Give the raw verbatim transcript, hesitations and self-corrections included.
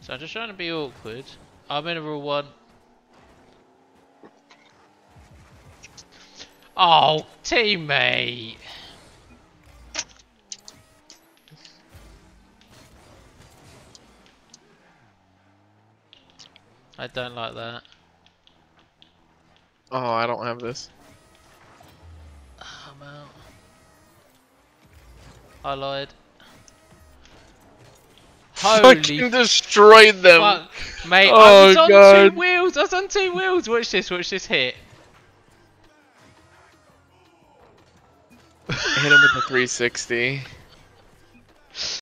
So I'm just trying to be awkward. I'm in a rule one. Oh, teammate! I don't like that. Oh, I don't have this. I'm out. I lied. Holy Fucking destroyed them! fuck, mate! Oh, I was on God. two wheels. I was on two wheels. Watch this. Watch this hit. Hit him with the three sixty.